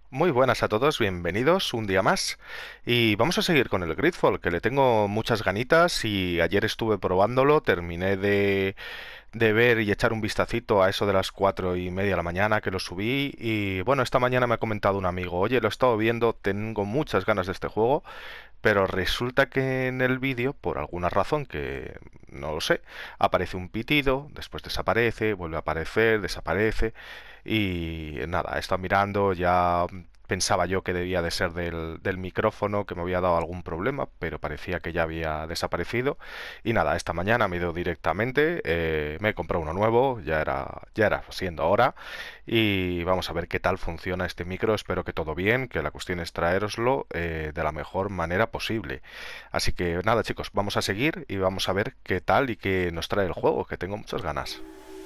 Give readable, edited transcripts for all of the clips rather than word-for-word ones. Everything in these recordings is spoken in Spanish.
Muy buenas a todos, bienvenidos un día más. Y vamos a seguir con el Gridfall, que le tengo muchas ganitas y ayer estuve probándolo, terminé de ver y echar un vistacito a eso de las 4:30 de la mañana que lo subí. Y bueno, esta mañana me ha comentado un amigo, oye, lo he estado viendo, tengo muchas ganas de este juego, pero resulta que en el vídeo, por alguna razón que no lo sé, aparece un pitido, después desaparece, vuelve a aparecer, desaparece. Y nada, he estado mirando, ya pensaba yo que debía de ser del micrófono, que me había dado algún problema, pero parecía que ya había desaparecido. Y nada, esta mañana me he ido directamente, me he comprado uno nuevo, ya era siendo hora. Y vamos a ver qué tal funciona este micro. Espero que todo bien, que la cuestión es traéroslo de la mejor manera posible. Así que nada, chicos, vamos a seguir y vamos a ver qué tal y qué nos trae el juego, que tengo muchas ganas.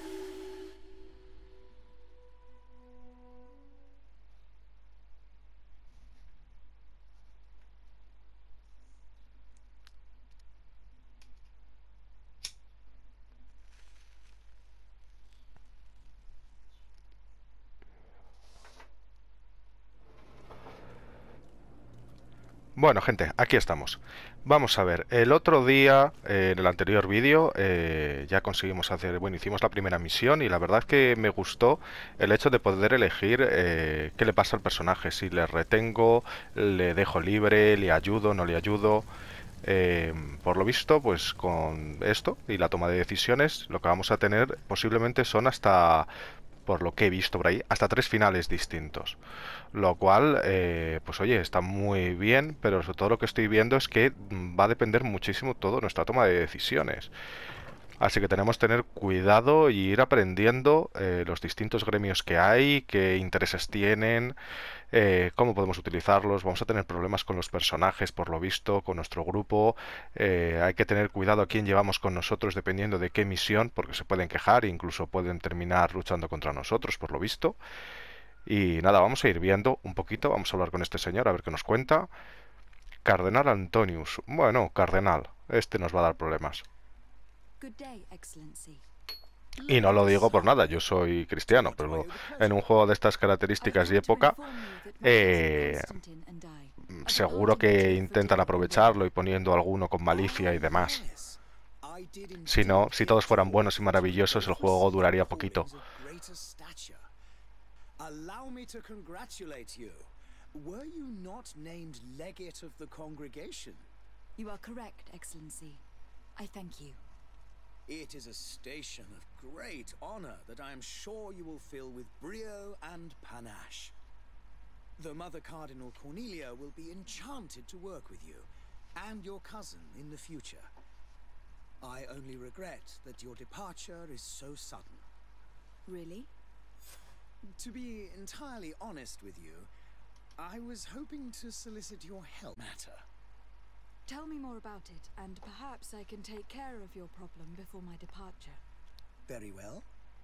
Bueno, gente, aquí estamos. Vamos a ver, el otro día, en el anterior vídeo, ya conseguimos hacer, bueno, hicimos la primera misión y la verdad que me gustó el hecho de poder elegir qué le pasa al personaje, si le retengo, le dejo libre, le ayudo, no le ayudo. Por lo visto, pues con esto y la toma de decisiones, lo que vamos a tener posiblemente son hasta, por lo que he visto por ahí, hasta tres finales distintos. Lo cual, pues oye, está muy bien, pero sobre todo lo que estoy viendo es que va a depender muchísimo todo nuestra toma de decisiones. Así que tenemos que tener cuidado y ir aprendiendo los distintos gremios que hay, qué intereses tienen, cómo podemos utilizarlos. Vamos a tener problemas con los personajes, por lo visto, con nuestro grupo. Hay que tener cuidado a quién llevamos con nosotros dependiendo de qué misión, porque se pueden quejar e incluso pueden terminar luchando contra nosotros, por lo visto. Y nada, vamos a ir viendo un poquito. Vamos a hablar con este señor a ver qué nos cuenta. Cardenal Antonius. Bueno, cardenal. Este nos va a dar problemas. Good day, Excellency. Y no lo Lady digo por nada, Sade, yo soy do cristiano, not pero delay the en un pleasure. juego de estas I características y beg to época, inform you that my cousin eh, Constantine and I are seguro demanding a que due for intentan delivery right aprovecharlo y now. poniendo alguno con Ah, malicia y demás. yes. I did Si no, indeed si hear todos fueran talk buenos y that you had maravillosos, el both juego received duraría poquito. callings of greater stature. Allow me to congratulate you. Were you not named legate of the congregation? You are correct, Excellency. I thank you. It is a station of great honor that I am sure you will fill with brio and panache. The Mother Cardinal Cornelia will be enchanted to work with you, and your cousin in the future. I only regret that your departure is so sudden. Really? To be entirely honest with you, I was hoping to solicit your help matter. Tell me more about it, and perhaps I can take care of your problem before my departure. Very well.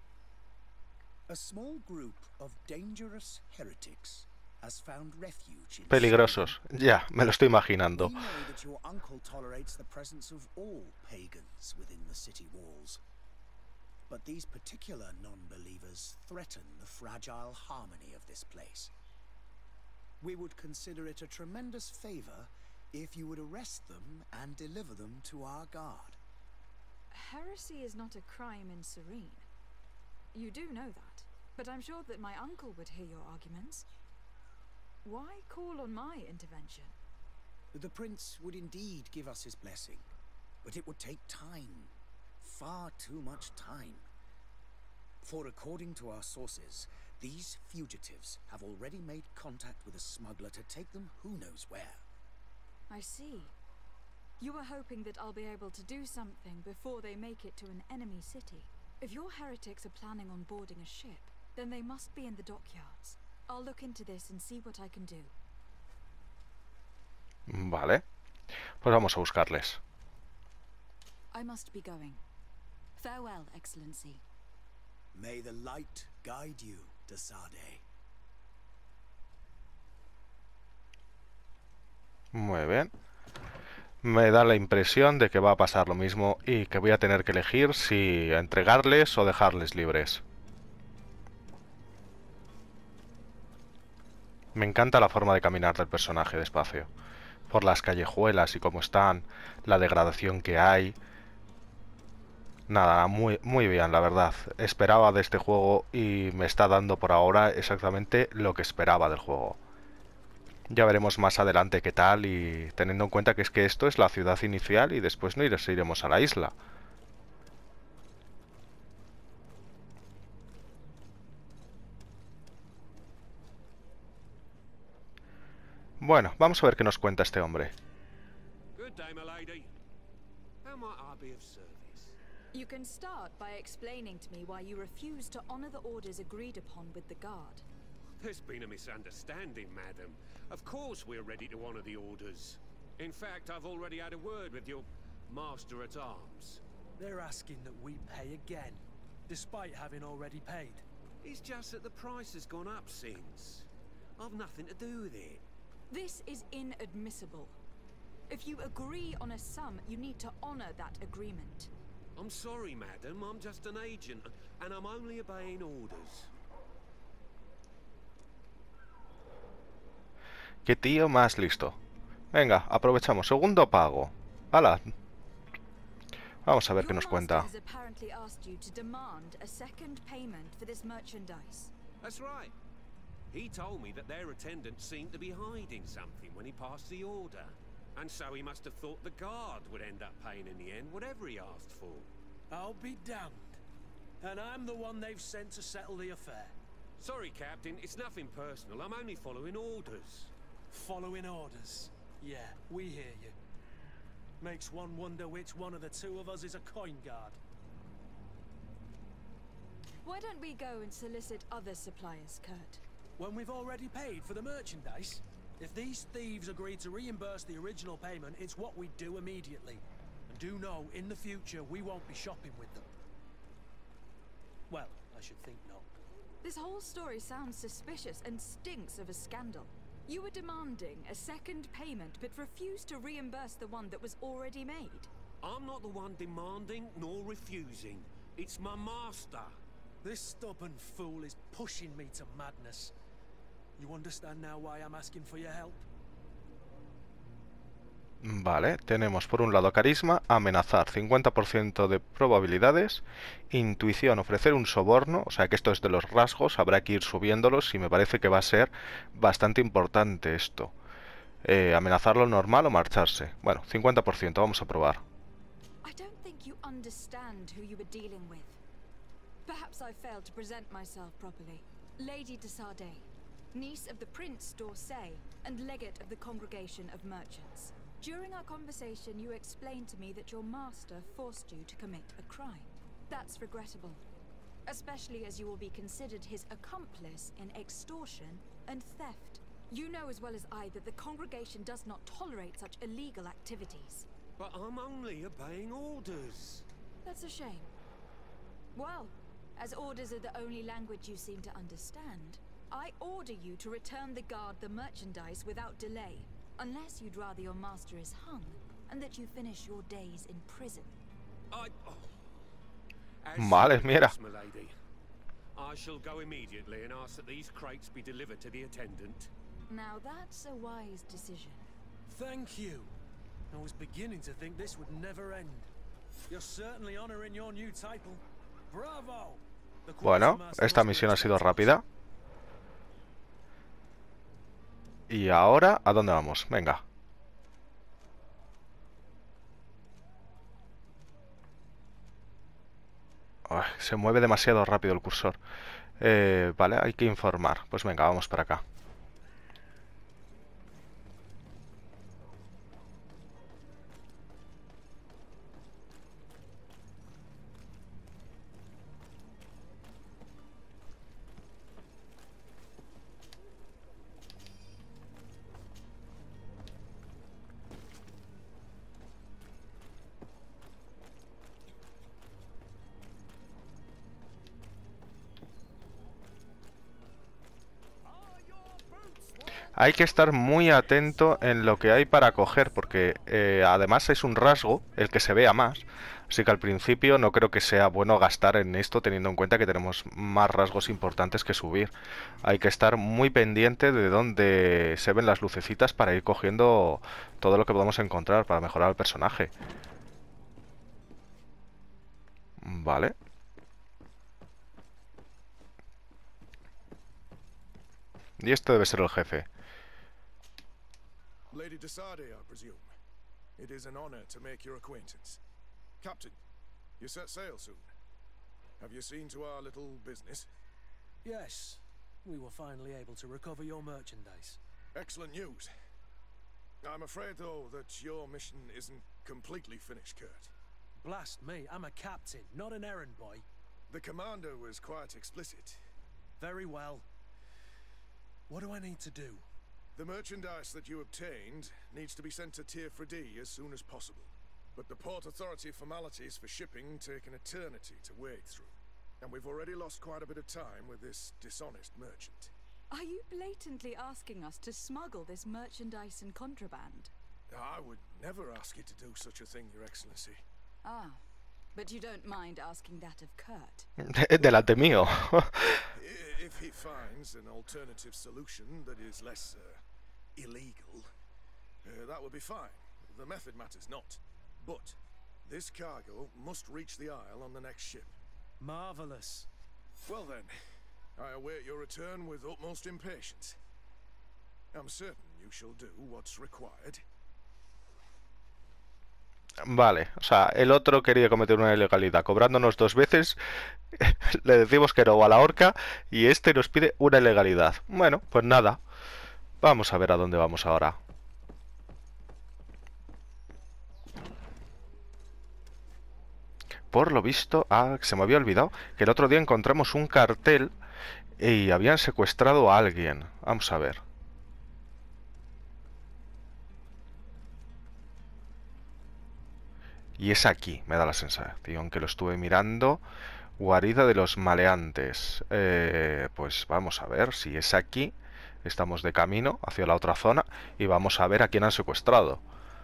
A small group of dangerous heretics has found refuge in Shandon. Peligrosos. Ya, me lo estoy imaginando. We know that your uncle tolerates the presence of all pagans within the city walls. But these particular non-believers threaten the fragile harmony of this place. We would consider it a tremendous favor if you would arrest them and deliver them to our guard. Heresy is not a crime in Serene. You do know that, but I'm sure that my uncle would hear your arguments. Why call on my intervention? The prince would indeed give us his blessing, but it would take time. Far too much time. For according to our sources, these fugitives have already made contact with a smuggler to take them who knows where. I see. You were hoping that I'll be able to do something before they make it to an enemy city. If your heretics are planning on boarding a ship, then they must be in the dockyards. I'll look into this and see what I can do. Vale. Pues vamos a buscarles. I must be going. Farewell, Excellency. May the light guide you, de Sade. Muy bien. Me da la impresión de que va a pasar lo mismo y que voy a tener que elegir si entregarles o dejarles libres. Me encanta la forma de caminar del personaje despacio. Por las callejuelas y cómo están, la degradación que hay. Nada, muy, muy bien, la verdad. Esperaba de este juego y me está dando por ahora exactamente lo que esperaba del juego. Ya veremos más adelante qué tal y teniendo en cuenta que es que esto es la ciudad inicial y después no iremos a la isla. Bueno, vamos a ver qué nos cuenta este hombre. Good day, my lady. How might I be of service? You can start by explaining to me why you refuse to honor the orders agreed upon with the guard. There's been a misunderstanding, madam. Of course we're ready to honor the orders. In fact, I've already had a word with your master-at-arms. They're asking that we pay again, despite having already paid. It's just that the price has gone up since. I've nothing to do with it. This is inadmissible. If you agree on a sum, you need to honor that agreement. I'm sorry, madam. I'm just an agent, and I'm only obeying orders. Qué tío más listo. Venga, aprovechamos. Segundo pago. ¡Hala! Vamos a ver qué nos cuenta. Has apparently asked you to demand a second payment for this merchandise. That's right. He told me that their attendant seemed to be hiding something when he passed the order. And so he must have thought the guard would end up paying in the end, whatever he asked for. I'll be damned. And I'm the one they've sent to settle the affair. Sorry, Captain, it's nothing personal. I'm only following orders. Following orders. Yeah, we hear you. Makes one wonder which one of the two of us is a coin guard. Why don't we go and solicit other suppliers, Kurt? When we've already paid for the merchandise? If these thieves agree to reimburse the original payment, it's what we do immediately. And do know, in the future, we won't be shopping with them. Well, I should think not. This whole story sounds suspicious and stinks of a scandal. You were demanding a second payment, but refused to reimburse the one that was already made. I'm not the one demanding nor refusing. It's my master. This stubborn fool is pushing me to madness. You understand now why I'm asking for your help? Vale, tenemos por un lado carisma, amenazar, 50% de probabilidades, intuición, ofrecer un soborno, o sea que esto es de los rasgos, habrá que ir subiéndolos y me parece que va a ser bastante importante esto. Amenazar lo normal o marcharse. Bueno, 50%, vamos a probar. I don't think you understand who you were dealing with. Perhaps I failed to present myself properly. Lady de Sardet, niece of the Prince d'Orsay and legate of the Congregation of Merchants. During our conversation, you explained to me that your master forced you to commit a crime. That's regrettable, especially as you will be considered his accomplice in extortion and theft. You know as well as I that the Congregation does not tolerate such illegal activities. But I'm only obeying orders. That's a shame. Well, as orders are the only language you seem to understand, I order you to return the guard the merchandise without delay. Unless you'd rather your master is hung, and that you finish your days in prison. Vale, mira. My lady. I shall go immediately and ask that these crates be delivered to the attendant. Now that's a wise decision. Thank you. I was beginning to think this would never end. You're certainly honoring your new title. Bravo. Bueno, esta misión ha sido rápida. Y ahora, ¿a dónde vamos? Venga. Ay, se mueve demasiado rápido el cursor. Vale, hay que informar. Pues venga, vamos para acá. hay que estar muy atento en lo que hay para coger, porque además es un rasgo el que se vea más. Así que al principio no creo que sea bueno gastar en esto, teniendo en cuenta que tenemos más rasgos importantes que subir. Hay que estar muy pendiente de dónde se ven las lucecitas para ir cogiendo todo lo que podamos encontrar para mejorar el personaje. Vale. Y este debe ser el jefe. Lady Desade, I presume. It is an honor to make your acquaintance. Captain, you set sail soon. Have you seen to our little business? Yes, we were finally able to recover your merchandise. Excellent news. I'm afraid, though, that your mission isn't completely finished, Kurt. Blast me, I'm a captain, not an errand boy. The commander was quite explicit. Very well. What do I need to do? The merchandise that you obtained needs to be sent to Tier D as soon as possible. But the Port Authority formalities for shipping take an eternity to wade through. And we've already lost quite a bit of time with this dishonest merchant. Are you blatantly asking us to smuggle this merchandise and contraband? I would never ask you to do such a thing, Your Excellency. Ah, but you don't mind asking that of Kurt? Delante mío. If he finds an alternative solution that is less illegal, that would be fine. The method matters not. But this cargo must reach the Isle on the next ship. Marvelous. Well then, I await your return with utmost impatience. I'm certain you shall do what's required. Vale, o sea, el otro quería cometer una ilegalidad. Cobrándonos 2 veces, le decimos que no a la horca y este nos pide una ilegalidad. Bueno, pues nada. Vamos a ver a dónde vamos ahora. Por lo visto, se me había olvidado que el otro día encontramos un cartel y habían secuestrado a alguien. Vamos a ver. Y es aquí, me da la sensación que lo estuve mirando. Guarida de los maleantes. Pues vamos a ver si es aquí. Estamos de camino hacia la otra zona y vamos a ver a quién han secuestrado.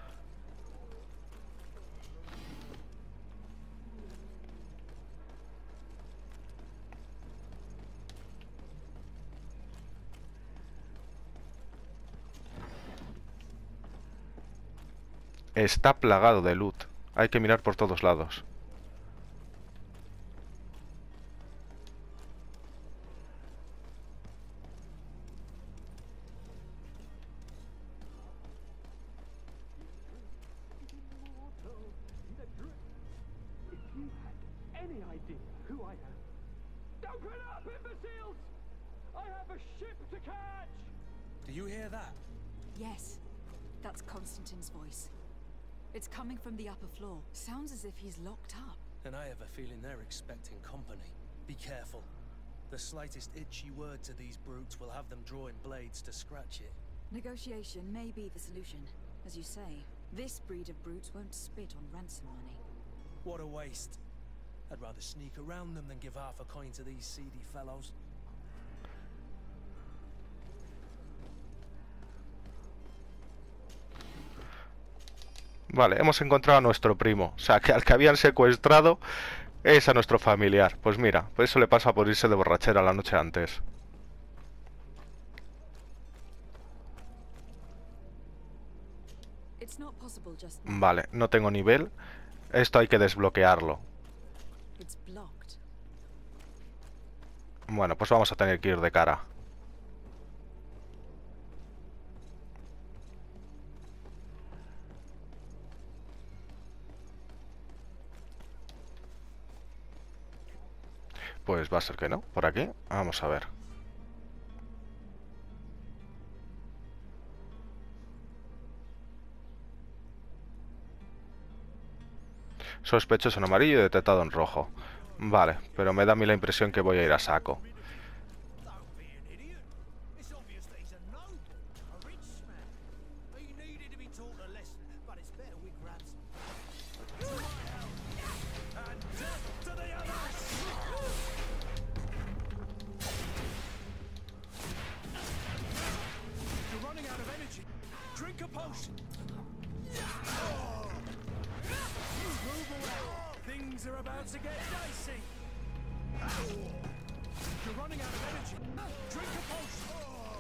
Está plagado de loot. Hay que mirar por todos lados. Do you hear that? Yes, that's Constantine's voice. It's coming from the upper floor. Sounds as if he's locked up. And I have a feeling they're expecting company. Be careful. The slightest itchy word to these brutes will have them drawing blades to scratch it. Negotiation may be the solution. As you say, this breed of brutes won't spit on ransom money. What a waste. I'd rather sneak around them than give half a coin to these seedy fellows. Vale, hemos encontrado a nuestro primo. O sea, que al que habían secuestrado es a nuestro familiar. Pues mira, pues eso le pasa por irse de borrachera la noche antes. Vale, no tengo nivel. Esto hay que desbloquearlo. Bueno, pues vamos a tener que ir de cara. Pues va a ser que no. Por aquí. Vamos a ver. Sospechoso en amarillo y detectado en rojo. Vale, pero me da a mí la impresión que voy a ir a saco. Drink a potion. Move away. Things are about to get dicey. You're running out of energy. Drink a potion.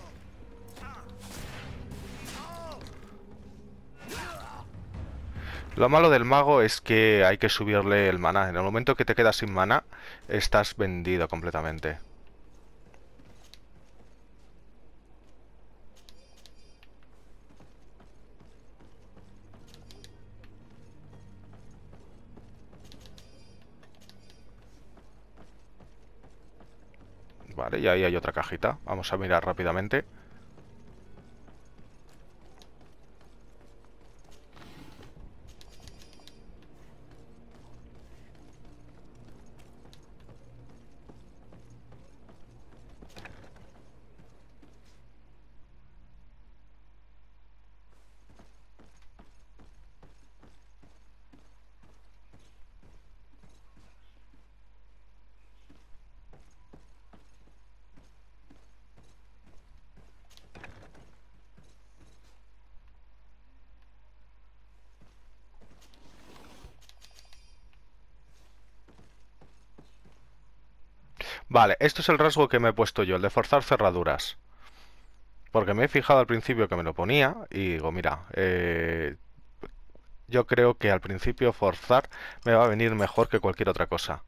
Lo malo del mago es que hay que subirle el maná. En el momento que te quedas sin maná, estás vendido completamente. Vale, y ahí hay otra cajita. Vamos a mirar rápidamente. Vale, esto es el rasgo que me he puesto yo, el de forzar cerraduras. Porque me he fijado al principio que me lo ponía y digo, mira, yo creo que al principio forzar me va a venir mejor que cualquier otra cosa.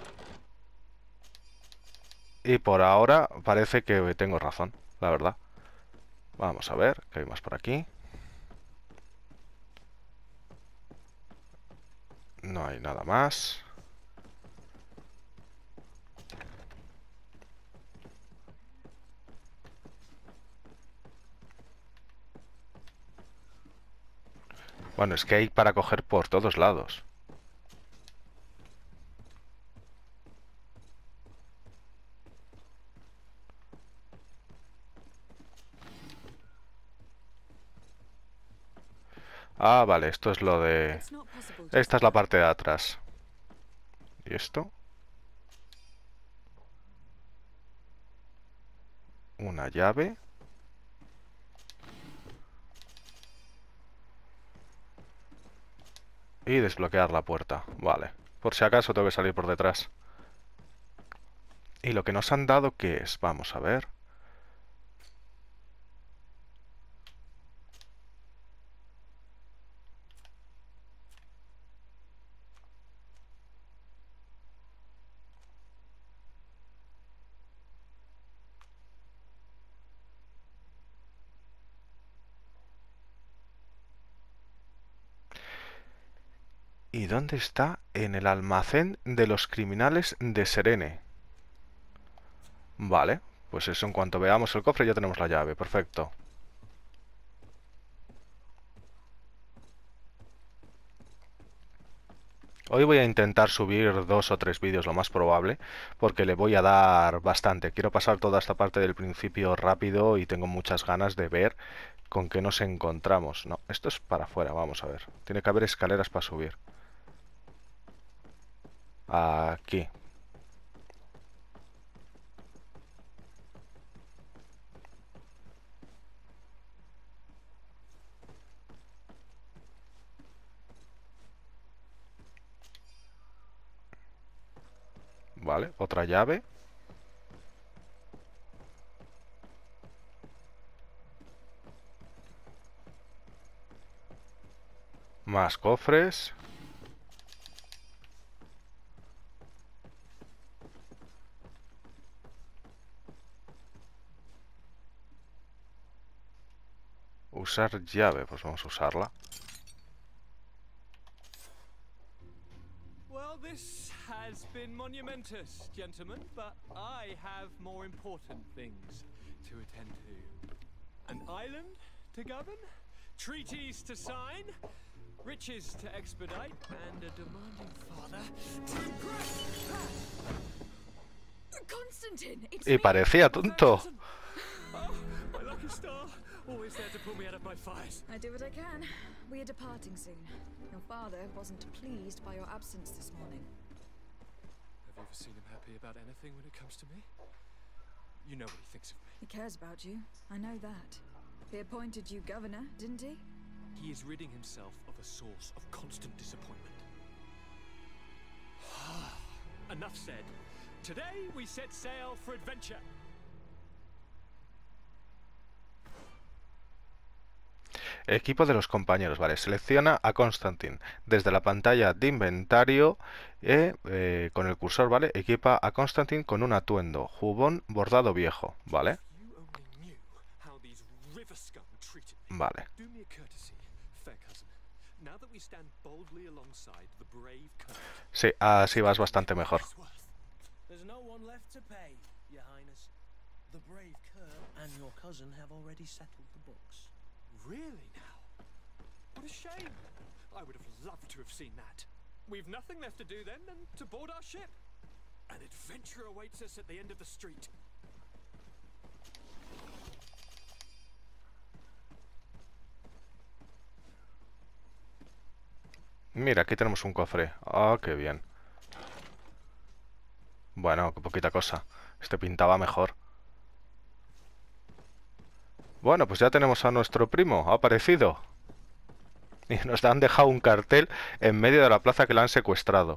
Y por ahora parece que tengo razón, la verdad. Vamos a ver, ¿qué hay más por aquí? No hay nada más. Bueno, es que hay para coger por todos lados. Ah, vale, esto es lo de... Esta es la parte de atrás. ¿Y esto? Una llave. Y desbloquear la puerta. Vale. Por si acaso tengo que salir por detrás. Y lo que nos han dado, ¿qué es? Vamos a ver. ¿Y dónde está? En el almacén de los criminales de Serene. Vale, pues eso, en cuanto veamos el cofre ya tenemos la llave, perfecto. Hoy voy a intentar subir 2 o 3 vídeos, lo más probable, porque le voy a dar bastante. Quiero pasar toda esta parte del principio rápido y tengo muchas ganas de ver con qué nos encontramos. No, esto es para afuera, vamos a ver. Tiene que haber escaleras para subir. Aquí. Vale, otra llave. Más cofres. Usar llave, pues vamos a usarla. Well, this has been monumentous, gentlemen, but I have more important things to attend to. An island to govern, treaties to sign, riches to expedite, and a demanding father to impress. Constantine, it's Y me. parecía tonto. Oh, my lucky star, always there to pull me out of my fires. I do what I can. We are departing soon. Your father wasn't pleased by your absence this morning. Have you ever seen him happy about anything when it comes to me? You know what he thinks of me. He cares about you. I know that. He appointed you governor, didn't he? He is ridding himself of a source of constant disappointment. Enough said. Today we set sail for adventure. Equipo de los compañeros, vale. Selecciona a Constantine desde la pantalla de inventario con el cursor, ¿vale? Equipa a Constantine con un atuendo, jubón bordado viejo, ¿vale? You only knew how these river scum treated me. Vale. Do me a courtesy, fair cousin. Now that we stand boldly alongside the brave Kurt. Sí, así vas bastante mejor. There's no one left to pay, Your Highness. The brave Kurt and your cousin have already settled the books. Really now? What a shame. I would have loved to have seen that. We've nothing left to do then than to board our ship. An adventure awaits us at the end of the street. Mira, aquí tenemos un cofre. Ah, qué bien. Bueno, qué poquita cosa. Este pintaba mejor. Bueno, pues ya tenemos a nuestro primo. Ha aparecido. Y nos han dejado un cartel en medio de la plaza que la han secuestrado.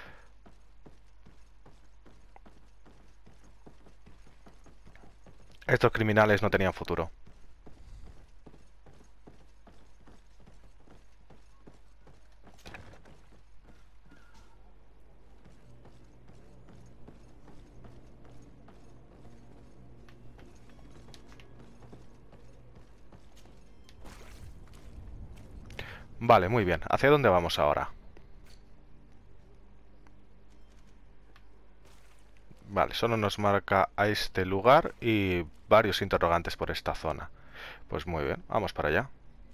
Estos criminales no tenían futuro. Vale, muy bien. ¿Hacia dónde vamos ahora? Vale, solo nos marca a este lugar y varios interrogantes por esta zona. Pues muy bien, vamos para allá.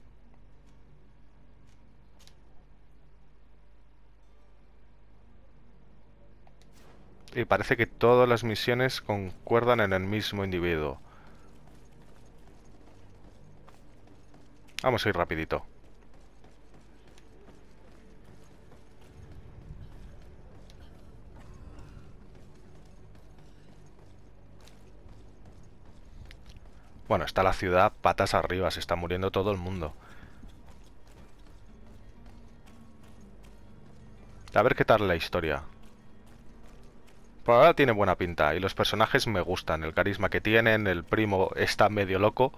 Y parece que todas las misiones concuerdan en el mismo individuo. Vamos a ir rapidito. Bueno, está la ciudad patas arriba, se está muriendo todo el mundo. A ver qué tal la historia. Por ahora tiene buena pinta y los personajes me gustan. El carisma que tienen, el primo está medio loco.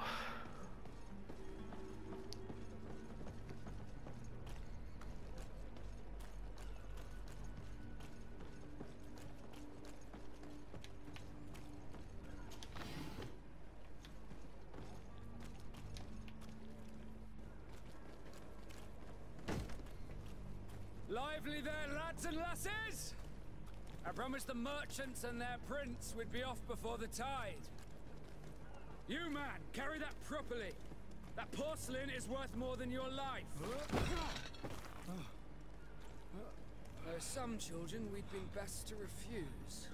Lively there, lads and lasses! I promised the merchants and their prince we'd be off before the tide. You, man, carry that properly. That porcelain is worth more than your life. There are some children we'd been best to refuse.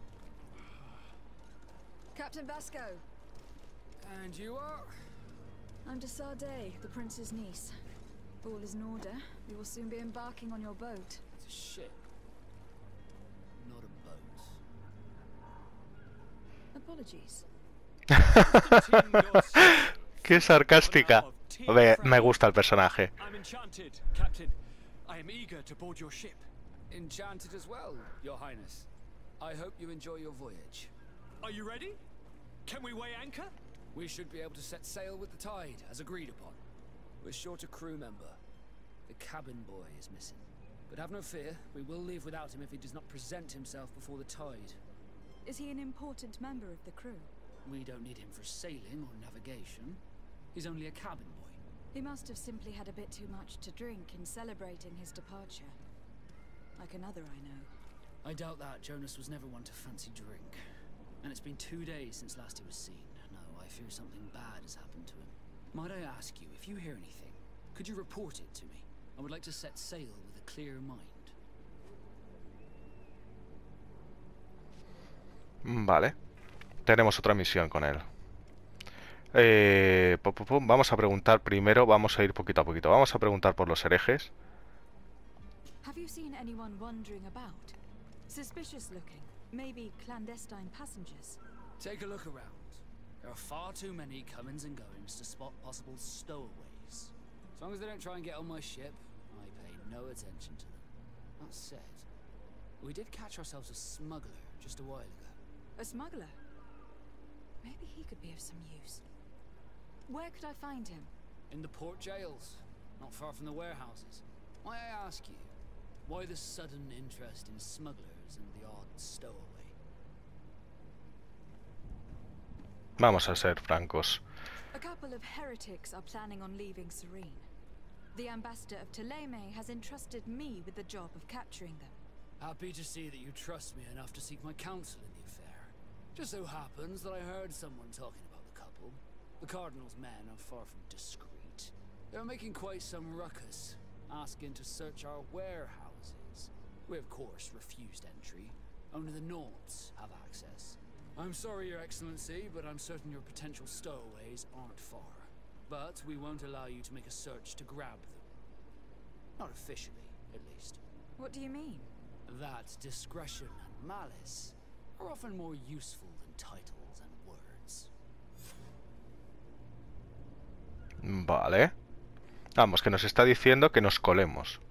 Captain Vasco, And you are? I'm de Sardet, the prince's niece. All is in order. We will soon be embarking on your boat. It's a ship, not a boat. Apologies. Qué sarcástica. Me gusta el personaje. I'm enchanted, Captain. I am eager to board your ship. Enchanted as well, Your Highness. I hope you enjoy your voyage. Are you ready? Can we weigh anchor? We should be able to set sail with the tide, as agreed upon. We're short a crew member. The cabin boy is missing. But have no fear, we will leave without him if he does not present himself before the tide. Is he an important member of the crew? We don't need him for sailing or navigation. He's only a cabin boy. He must have simply had a bit too much to drink in celebrating his departure. Like another I know. I doubt that. Jonas was never one to fancy drink. And it's been 2 days since last he was seen. No, I fear something bad has happened to him. Might I ask you, if you hear anything, could you report it to me? I would like to set sail with a clear mind. Vale. Tenemos otra misión con él. Vamos a preguntar primero, vamos a ir poquito a poquito. Vamos a preguntar por los herejes. Have you seen anyone wandering about? Suspicious looking. Maybe clandestine passengers. Take a look around. There are far too many comings and goings to spot possible stowaways. As long as they don't try and get on my ship, I pay no attention to them. That said, we did catch ourselves a smuggler just a while ago. A smuggler? Maybe he could be of some use. Where could I find him? In the port jails, not far from the warehouses. May I ask you, why the sudden interest in smugglers and the odd stowaway? Vamos a ser francos. A couple of heretics are planning on leaving Serene. The ambassador of Thélème has entrusted me with the job of capturing them. Happy to see that you trust me enough to seek my counsel in the affair. Just so happens that I heard someone talking about the couple. The Cardinal's men are far from discreet. They're making quite some ruckus, asking to search our warehouses. We of course refused entry. Only the Nords have access. I'm sorry, Your Excellency, but I'm certain your potential stowaways aren't far. But we won't allow you to make a search to grab them. Not officially, at least. What do you mean? That discretion and malice are often more useful than titles and words. Vale. Vamos, que nos está diciendo que nos colemos.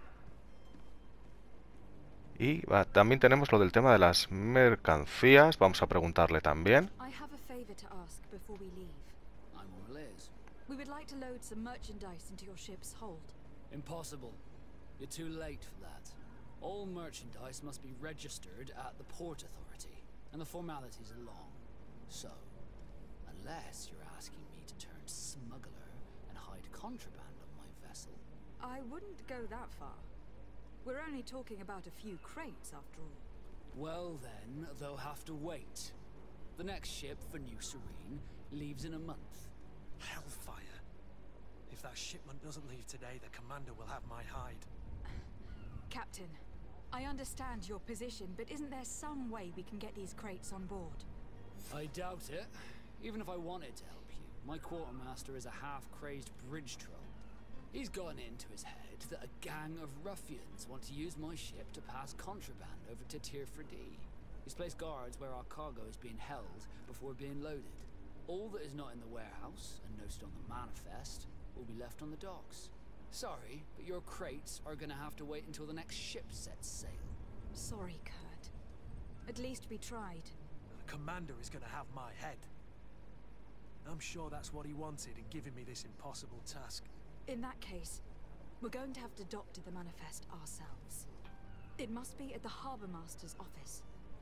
Y también tenemos lo del tema de las mercancías. Vamos a preguntarle también. I have a favor to ask before we leave. I'm all ears. We would like to load some merchandise into your ship's hold. Impossible. You're too late for that. All merchandise must be registered at the Port Authority, and the formalities are long. So, unless you're asking me to turn smuggler and hide contraband on my vessel. I wouldn't go that far. We're only talking about a few crates, after all. Well then, they'll have to wait. The next ship for New Serene leaves in a month. Hellfire. If that shipment doesn't leave today, the commander will have my hide. Captain, I understand your position, but isn't there some way we can get these crates on board? I doubt it. Even if I wanted to help you, my quartermaster is a half-crazed bridge troll. He's gotten into his head that a gang of ruffians want to use my ship to pass contraband over to Tir Fredee. He's placed guards where our cargo is being held before being loaded. All that is not in the warehouse and noted on the manifest will be left on the docks. Sorry, but your crates are gonna have to wait until the next ship sets sail. Sorry, Kurt. At least we tried. The commander is gonna have my head. I'm sure that's what he wanted in giving me this impossible task. In that case, we're going to have to doctor the manifest ourselves. It must be at the Harbour Master's office.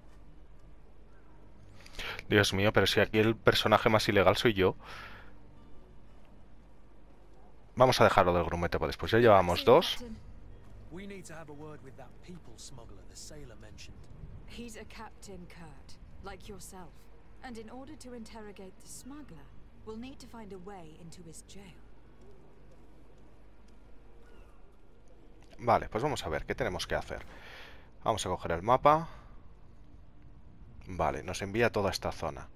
Dios mío, pero si aquí el personaje más ilegal soy yo. Vamos a dejarlo del grumete para después. Ya llevamos dos. We need to have a word with that people smuggler the sailor mentioned. He's a captain, Kurt, like yourself. And in order to interrogate the smuggler, we'll need to find a way into his jail. Vale, pues vamos a ver qué tenemos que hacer. Vamos a coger el mapa. Vale, nos envía toda esta zona.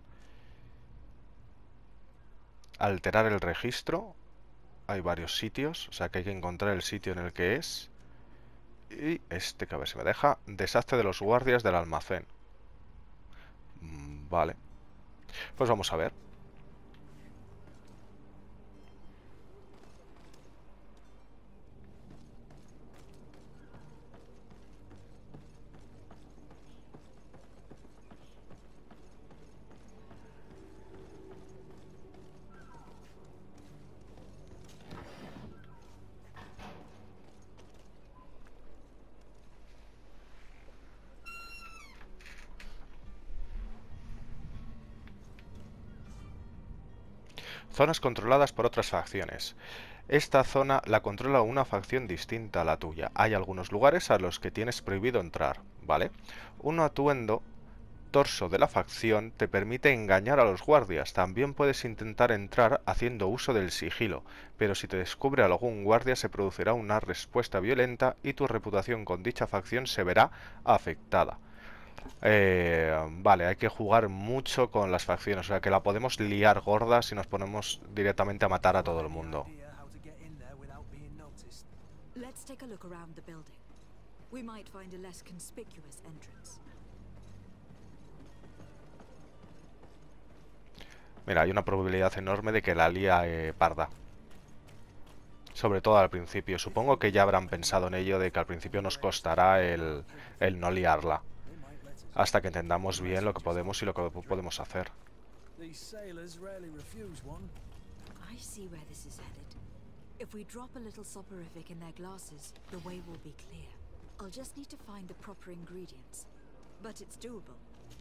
Alterar el registro. Hay varios sitios, o sea que hay que encontrar el sitio en el que es. Y este, que a ver si me deja. Desastre de los guardias del almacén. Vale. Pues vamos a ver. Zonas controladas por otras facciones. Esta zona la controla una facción distinta a la tuya. Hay algunos lugares a los que tienes prohibido entrar, ¿vale? Un atuendo torso de la facción te permite engañar a los guardias. También puedes intentar entrar haciendo uso del sigilo, pero si te descubre algún guardia se producirá una respuesta violenta y tu reputación con dicha facción se verá afectada. Vale, hay que jugar mucho con las facciones, o sea que la podemos liar gorda si nos ponemos directamente a matar a todo el mundo. Let's take a look around the building. We might find a less conspicuous entrance. Mira, hay una probabilidad enorme de que la lía parda. Sobre todo al principio. Supongo que ya habrán pensado en ello de que al principio nos costará el no liarla. Hasta que entendamos bien lo que podemos y lo que podemos hacer. These sailors rarely refuse one. I see where this is headed. If we drop a little soporific in their glasses, the way will be clear. I'll just need to find the proper ingredients. But it's doable.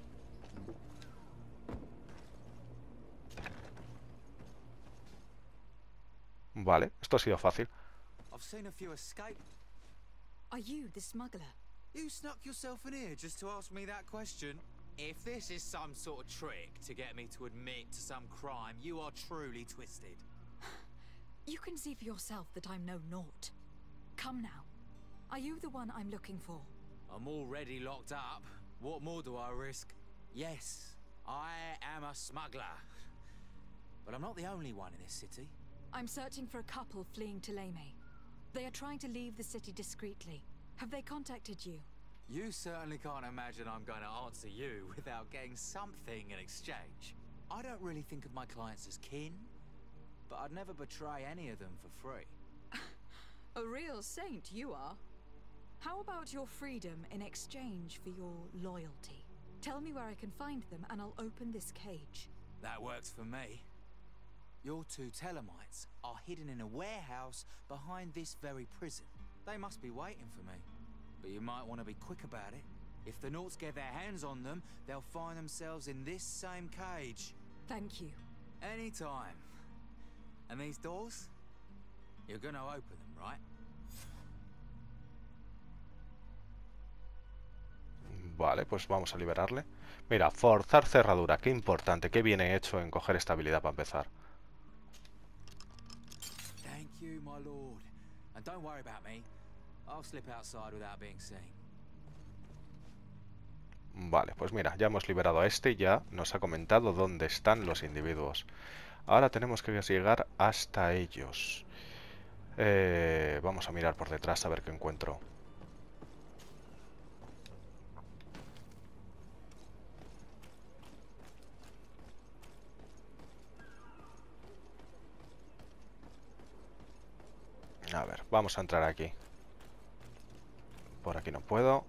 Vale, esto ha sido fácil. I've seen a few escape. Are you the smuggler? You snuck yourself in here just to ask me that question? If this is some sort of trick to get me to admit to some crime, you are truly twisted. You can see for yourself that I'm no naught. Come now. Are you the one I'm looking for? I'm already locked up. What more do I risk? Yes, I am a smuggler. But I'm not the only one in this city. I'm searching for a couple fleeing to Leme. They are trying to leave the city discreetly. Have they contacted you? You certainly can't imagine I'm going to answer you without getting something in exchange. I don't really think of my clients as kin, but I'd never betray any of them for free. A real saint you are. How about your freedom in exchange for your loyalty? Tell me where I can find them and I'll open this cage. That works for me. Your two Telemites are hidden in a warehouse behind this very prison. They must be waiting for me. But you might want to be quick about it. If the Nauts get their hands on them, they'll find themselves in this same cage. Thank you. Anytime. And these doors? You're gonna open them, right? Vale, pues vamos a liberarle. Mira, forzar cerradura. Qué importante, qué bien he hecho en coger esta habilidad para empezar. Thank you, my lord. And don't worry about me. I'll slip outside without being seen. Vale, pues mira, ya hemos liberado a este y ya nos ha comentado dónde están los individuos. Ahora tenemos que llegar hasta ellos. Vamos a mirar por detrás a ver qué encuentro. A ver, vamos a entrar aquí. Por aquí no puedo.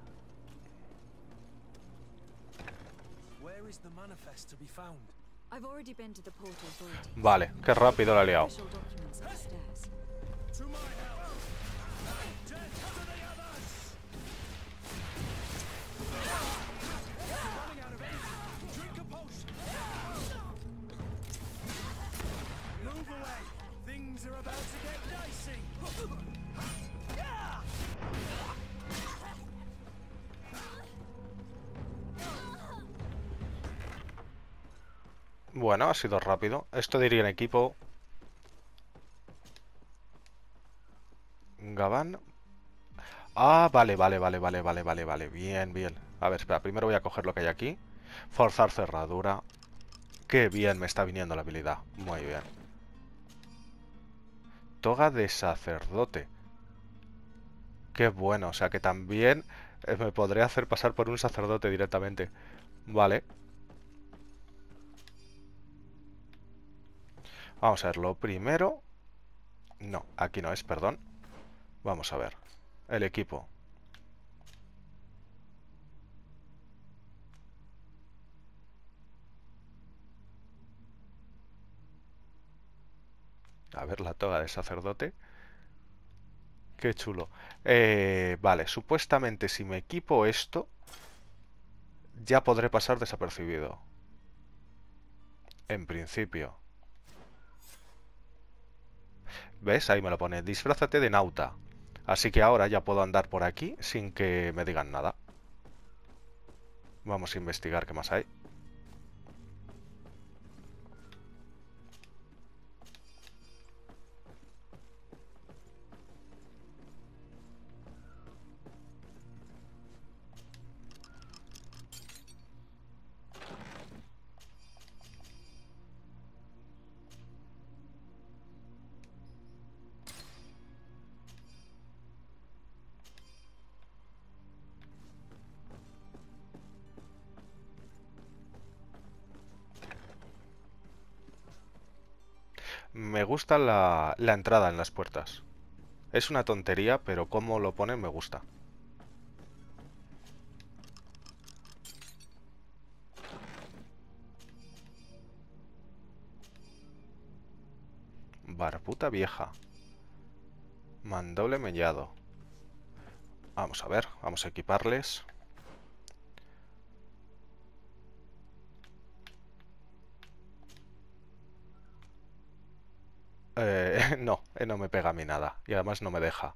Where is the manifest to be found? I've already been to the port authorities. Vale, qué rápido la he liado. Official documents upstairs. To my help! Death to the others! Running out of energy. Drink a potion. Move away. Things are about to get dicey. Bueno, ha sido rápido. Esto de ir en equipo. Gabán. Ah, vale. Bien, bien. A ver, espera, primero voy a coger lo que hay aquí. Forzar cerradura. Qué bien me está viniendo la habilidad. Muy bien. Toga de sacerdote. Qué bueno, o sea que también me podré hacer pasar por un sacerdote directamente. Vale. Vamos a ver, lo primero... No, aquí no es, perdón. Vamos a ver. El equipo. A ver, la toga de sacerdote. Qué chulo. Vale, supuestamente si me equipo esto, ya podré pasar desapercibido. En principio. ¿Ves? Ahí me lo pone. Disfrázate de nauta. Así que ahora ya puedo andar por aquí sin que me digan nada. Vamos a investigar qué más hay. Me gusta la entrada en las puertas. Es una tontería, pero cómo lo ponen me gusta. Barputa vieja. Mandoble mellado. Vamos a ver, vamos a equiparles. No, no me pega a mí nada. Y además no me deja.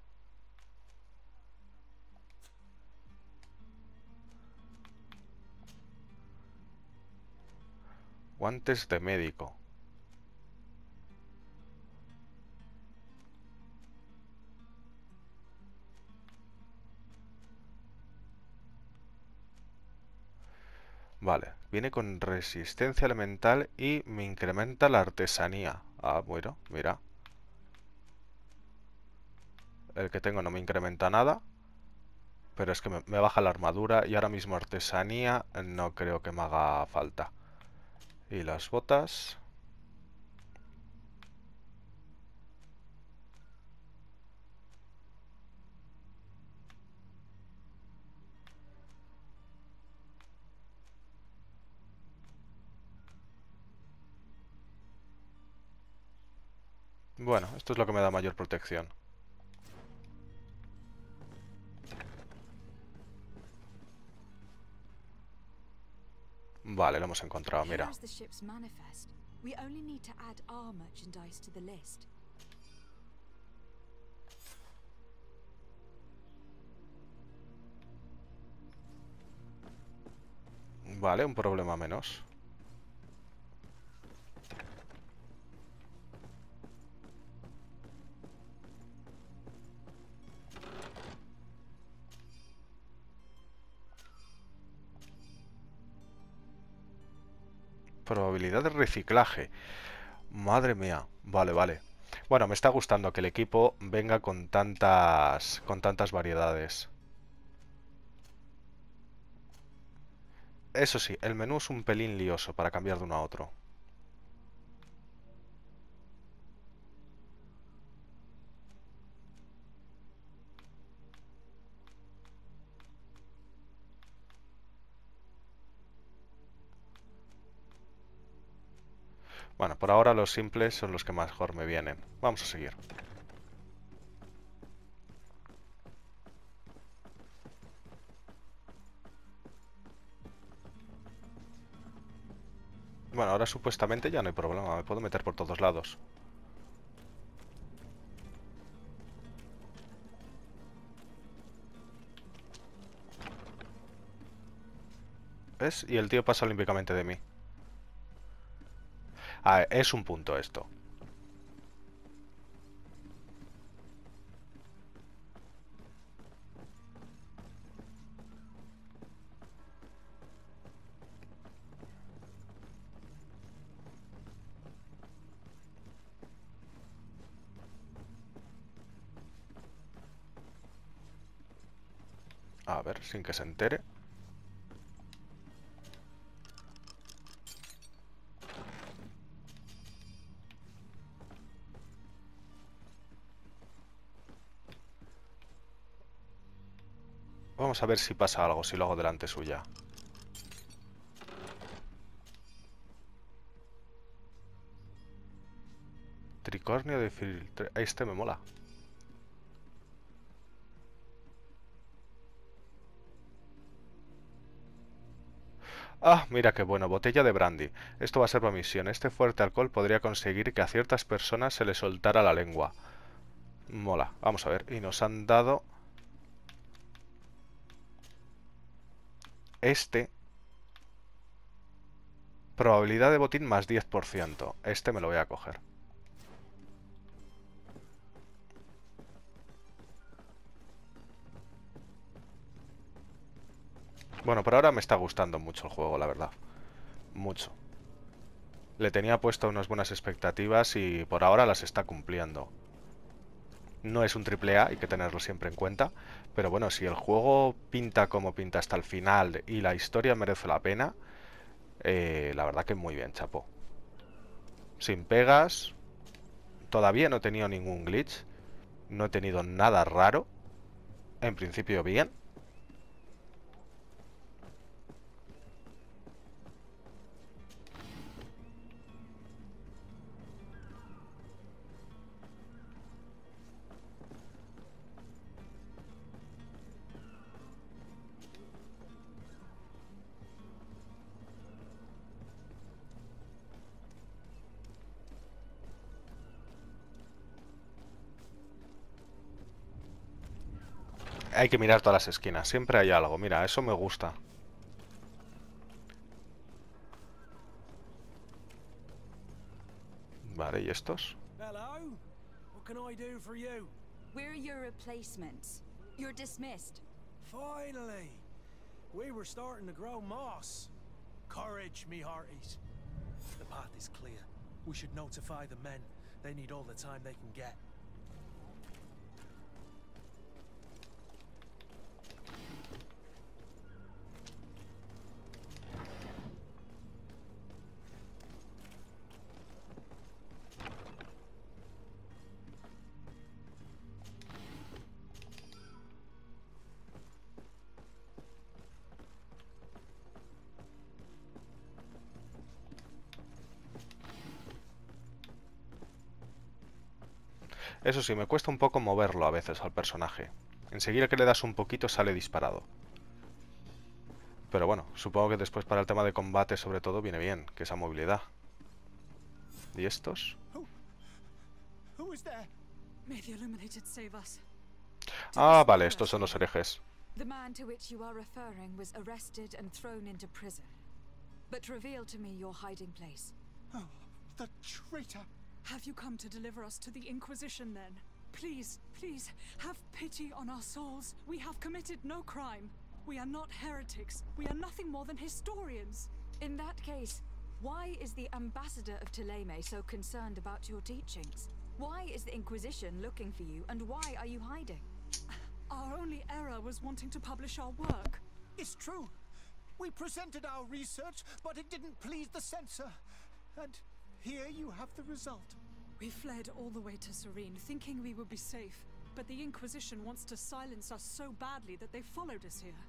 Guantes de médico. Vale, viene con resistencia elemental y me incrementa la artesanía. Ah, bueno, mira. El que tengo no me incrementa nada. Pero es que me baja la armadura y ahora mismo artesanía no creo que me haga falta. Y las botas. Bueno, esto es lo que me da mayor protección. Vale, lo hemos encontrado, mira. Here's the ship's manifest. We only need to add our merchandise to the list. Vale, un problema menos. Probabilidad de reciclaje. Madre mía. Vale, vale. Bueno, me está gustando que el equipo venga con tantas variedades. Eso sí, el menú es un pelín lioso para cambiar de uno a otro. Bueno, por ahora los simples son los que mejor me vienen. Vamos a seguir. Bueno, ahora supuestamente ya no hay problema, me puedo meter por todos lados. ¿Ves? Y el tío pasa olímpicamente de mí. Ah, es un punto esto. A ver, sin que se entere. Vamos a ver si pasa algo, si lo hago delante suya. Tricornio de filtro. Este me mola. Ah, mira qué bueno, botella de brandy. Esto va a ser para misión. Este fuerte alcohol podría conseguir que a ciertas personas se les soltara la lengua. Mola, vamos a ver. Y nos han dado... Este... Probabilidad de botín más 10%. Este me lo voy a coger. Bueno, por ahora me está gustando mucho el juego, la verdad. Mucho. Le tenía puesto unas buenas expectativas y por ahora las está cumpliendo. No es un AAA, hay que tenerlo siempre en cuenta. Pero bueno, si el juego pinta como pinta hasta el final y la historia merece la pena, la verdad que muy bien, chapo. Sin pegas, Todavía no he tenido ningún glitch. No he tenido nada raro. En principio bien. Hay que mirar todas las esquinas, siempre hay algo. Mira, eso me gusta. Vale, ¿y estos? Hello? What can I do for you? We're your replacements. You're dismissed. Finally! We were starting to grow moss. Courage, me hearties. The path is clear. We should notify the men. They need all the time they can get. Eso sí, me cuesta un poco moverlo a veces al personaje. Enseguida que le das un poquito sale disparado. Pero bueno, supongo que después para el tema de combate sobre todo viene bien, que esa movilidad. ¿Y estos? Who is there? May the Illuminated save us. Ah, vale, estos son los herejes. The man to which you are referring was arrested and thrown into prison. But reveal to me your hiding place. Oh, the traitor! Have you come to deliver us to the Inquisition, then? Please, please, have pity on our souls. We have committed no crime. We are not heretics. We are nothing more than historians. In that case, why is the ambassador of Thélème so concerned about your teachings? Why is the Inquisition looking for you, and why are you hiding? Our only error was wanting to publish our work. It's true. We presented our research, but it didn't please the censor. And here you have the result. We fled all the way to Serene, thinking we would be safe. But the Inquisition wants to silence us so badly that they followed us here.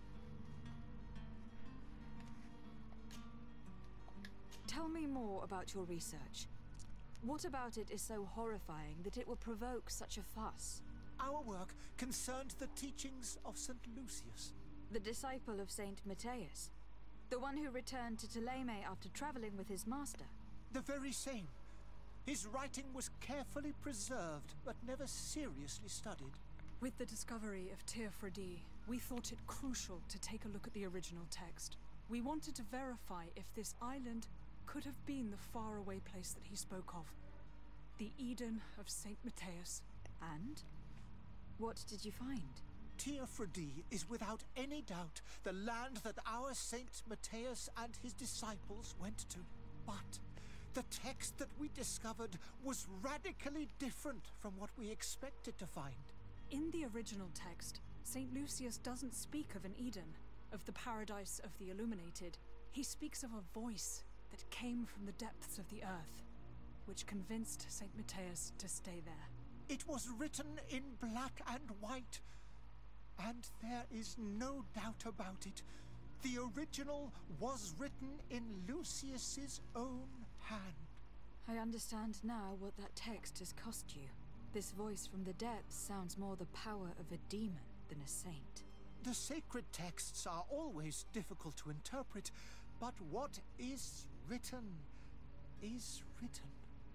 Tell me more about your research. What about it is so horrifying that it will provoke such a fuss? Our work concerned the teachings of St. Lucius. The disciple of Saint Matthias? The one who returned to Thélème after traveling with his master? The very same. His writing was carefully preserved, but never seriously studied. With the discovery of Teofredi, we thought it crucial to take a look at the original text. We wanted to verify if this island could have been the faraway place that he spoke of. The Eden of Saint Matthias. And? What did you find? Teofredi is without any doubt the land that our Saint Matthias and his disciples went to. But the text that we discovered was radically different from what we expected to find. In the original text, St. Lucius doesn't speak of an Eden, of the paradise of the Illuminated. He speaks of a voice that came from the depths of the earth, which convinced St. Matthias to stay there. It was written in black and white, and there is no doubt about it. The original was written in Lucius's own hand. I understand now what that text has cost you. This voice from the depths sounds more the power of a demon than a saint. The sacred texts are always difficult to interpret, but what is written is written.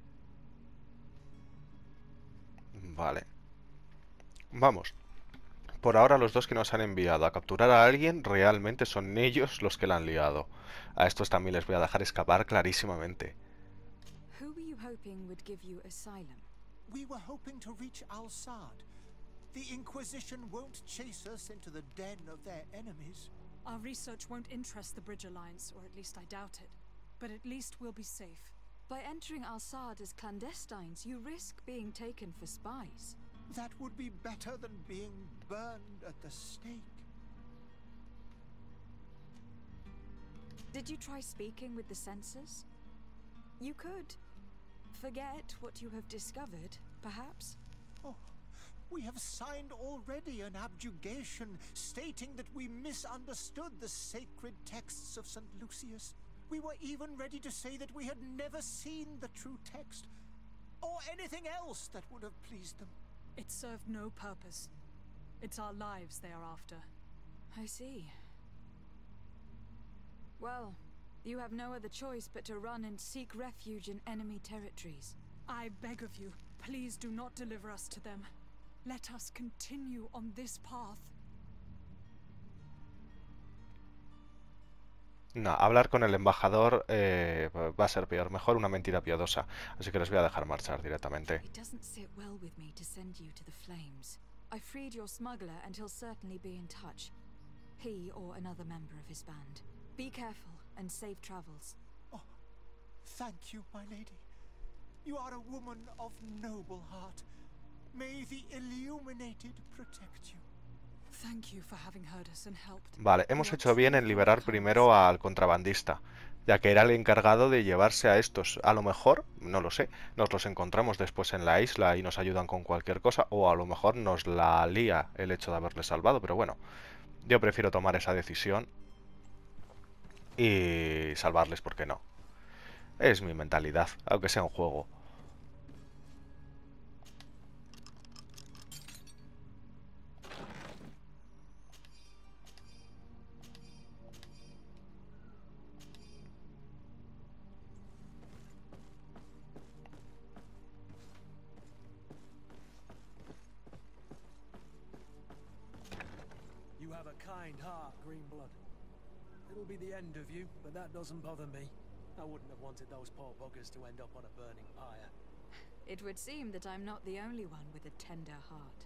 Vale. Vamos. Por ahora los dos que nos han enviado a capturar a alguien realmente son ellos los que la han liado. A estos también les voy a dejar escapar clarísimamente. Who were you hoping would give you asylum? We were hoping to reach Al-Sad. The Inquisition won't chase us into the den of their enemies. Our research won't interest the Bridge Alliance, or at least I doubt it. But at least we'll be safe. By entering Al-Sad as clandestines, you risk being taken for spies. That would be better than being burned at the stake. Did you try speaking with the censors? You could. Forget what you have discovered, perhaps? Oh, we have signed already an abjugation stating that we misunderstood the sacred texts of St. Lucius. We were even ready to say that we had never seen the true text, or anything else that would have pleased them. It served no purpose. It's our lives they are after. I see. Well, you have no other choice but to run and seek refuge in enemy territories. I beg of you, please do not deliver us to them. Let us continue on this path. No, hablar con el embajador va a ser peor. Mejor una mentira piadosa. Así que les voy a dejar marchar directamente. It doesn't sit well with me to send you to the flames. I freed your smuggler and he'll certainly be in touch. He or another member of his band. Be careful and safe travels. Oh, thank you, my lady. You are a woman of noble heart. May the Illuminated protect you. Thank you for having heard us and helped. Vale, hemos hecho bien en liberar primero al contrabandista, ya que era el encargado de llevarse a estos. A lo mejor, no lo sé, nos los encontramos después en la isla y nos ayudan con cualquier cosa, o a lo mejor nos la lía el hecho de haberle salvado, pero bueno, yo prefiero tomar esa decisión y salvarles, ¿por qué no? Es mi mentalidad, aunque sea un juego. You have a kind heart, Greenblood. It'll be the end of you, but that doesn't bother me. I wouldn't have wanted those poor buggers to end up on a burning pyre. It would seem that I'm not the only one with a tender heart.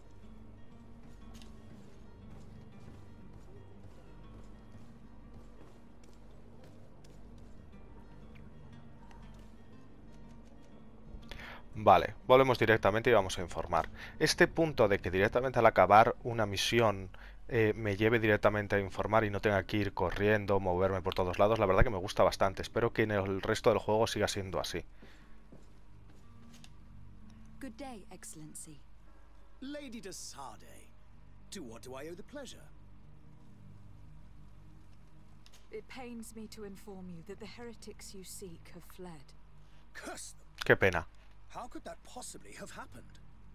Vale, volvemos directamente y vamos a informar. Este punto de que directamente al acabar una misión me lleve directamente a informar y no tenga que ir corriendo, moverme por todos lados, la verdad que me gusta bastante. Espero que en el resto del juego siga siendo así. Good day, Excellency. Lady de Sardet, to what do I owe the pleasure? It pains me to inform you that the heretics you seek have fled. Curse them! Qué pena. How could that possibly have happened?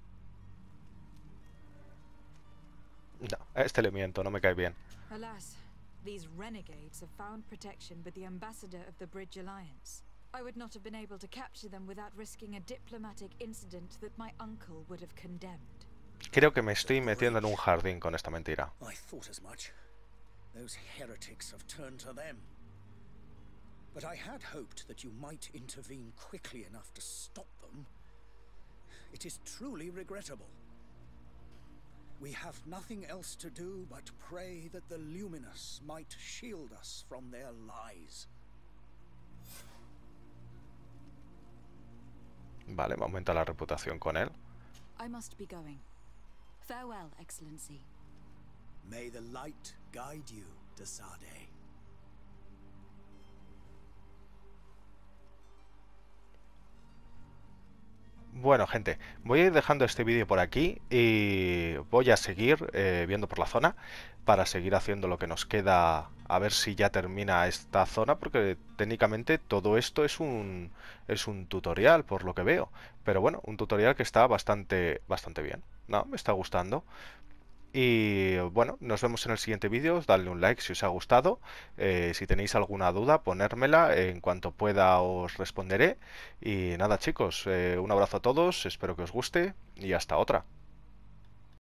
No, a este le miento, no me cae bien. Alas, these renegades have found protection with the ambassador of the Bridge Alliance. I would not have been able to capture them without risking a diplomatic incident that my uncle would have condemned. Creo que me estoy metiendo en un jardín con esta mentira. I thought as much. Those heretics have turned to them. But I had hoped that you might intervene quickly enough to stop them. It is truly regrettable. We have nothing else to do but pray that the Luminous might shield us from their lies. Vale, me aumenta la reputación con él. I must be going. Farewell, Excellency. May the light guide you, de Sardet. Bueno, gente, voy a ir dejando este vídeo por aquí y voy a seguir viendo por la zona para seguir haciendo lo que nos queda, a ver si ya termina esta zona, porque técnicamente todo esto es un tutorial, por lo que veo. Pero bueno, un tutorial que está bastante bien, ¿no? Me está gustando. Y bueno, nos vemos en el siguiente vídeo, dadle un like si os ha gustado, si tenéis alguna duda ponérmela, en cuanto pueda os responderé. Y nada chicos, un abrazo a todos, espero que os guste y hasta otra.